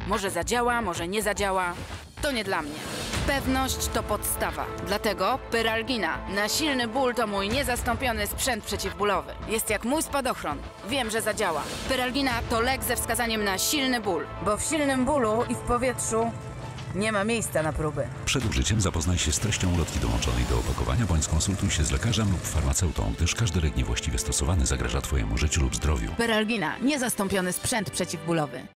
Może zadziała, może nie zadziała. To nie dla mnie. Pewność to podstawa. Dlatego Pyralgina. Na silny ból to mój niezastąpiony sprzęt przeciwbólowy. Jest jak mój spadochron. Wiem, że zadziała. Pyralgina to lek ze wskazaniem na silny ból. Bo w silnym bólu i w powietrzu nie ma miejsca na próby. Przed użyciem zapoznaj się z treścią ulotki dołączonej do opakowania bądź skonsultuj się z lekarzem lub farmaceutą, gdyż każdy lek niewłaściwie stosowany zagraża Twojemu życiu lub zdrowiu. Pyralgina. Niezastąpiony sprzęt przeciwbólowy.